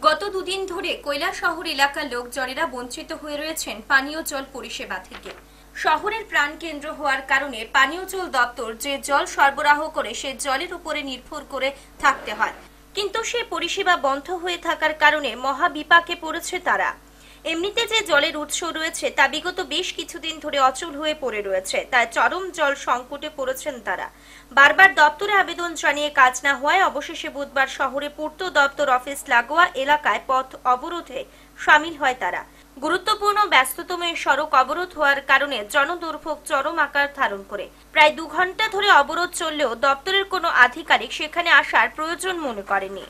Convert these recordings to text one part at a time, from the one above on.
গত দুদিন ধরে কৈলাসহর এলাকার লোকজনেরা বঞ্চিত হয়ে রয়েছেন পানীয় জল পরিষেবা থেকে। শহরের প্রাণকেন্দ্র হওয়ার কারণে পানীয় জল দপ্তর যে জল সরবরাহ করে সে জলের উপরে নির্ভর করে থাকতে হয়, কিন্তু সে পরিষেবা বন্ধ হয়ে থাকার কারণে মহা বিপাকে পড়েছে তারা। এমনিতে যে জলের উৎস রয়েছে তা বিগত বেশ কিছুদিন ধরে অচল হয়ে পড়ে রয়েছে, তাই চরম জল সংকটে পড়েছেন তারা। বারবার দপ্তরে আবেদন জানিয়ে কাজ না হওয়ায় অবশেষে বুধবার শহরে পূর্ত দপ্তর অফিস লাগোয়া এলাকায় পথ অবরোধে সামিল হয় তারা। গুরুত্বপূর্ণ ব্যস্ততম এই সড়ক অবরোধ হওয়ার কারণে জনদুর্ভোগ চরম আকার ধারণ করে। প্রায় 2 ঘন্টা ধরে অবরোধ চললেও দপ্তরের কোনো আধিকারিক সেখানে আসার প্রয়োজন মনে করেনি।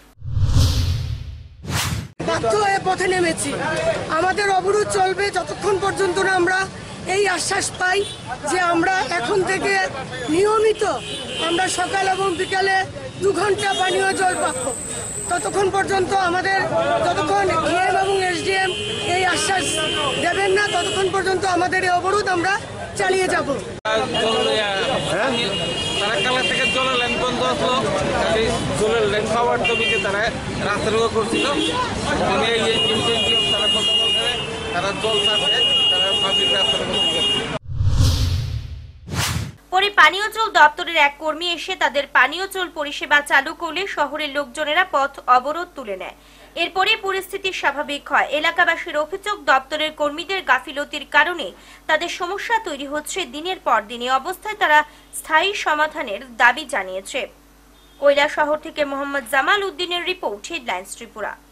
বাধ্য হয়ে পথে নেমেছি। আমাদের অবরোধ চলবে যতক্ষণ পর্যন্ত না আমরা এই আশ্বাস পাই যে আমরা এখন থেকে নিয়মিত আমরা সকাল এবং বিকালে 2 ঘন্টা পানীয় জল পাবো। ততক্ষণ পর্যন্ত আমাদের যতক্ষণ ডিএম এবং এসডিএম এই আশ্বাস দেবেন না ততক্ষণ পর্যন্ত আমাদের এই অবরোধ আমরা চালিয়ে যাব। তারা থেকে জলের লাইন বন্ধ আসলো, জলের লাইন খাওয়ার জমিকে তারা রাস্তার করছিল। তারা জল ছাড়ছে, তারা পাবলিক রাস্তার পরে পানীয় জল দপ্তরের এক কর্মী এসে তাদের পানীয় জল পরিষেবা চালু করলে শহরের লোকজনেরা পথ অবরোধ তুলে নেয়। এরপরে পরিস্থিতি স্বাভাবিক হয়। এলাকাবাসীর অভিযোগ, দপ্তরের কর্মীদের গাফিলতির কারণে তাদের সমস্যা তৈরি হচ্ছে দিনের পর দিন। এই অবস্থায় তারা স্থায়ী সমাধানের দাবি জানিয়েছে। কৈলাসহর থেকে মোহাম্মদ জামাল উদ্দিনের রিপোর্ট, হেডলাইন্স ত্রিপুরা।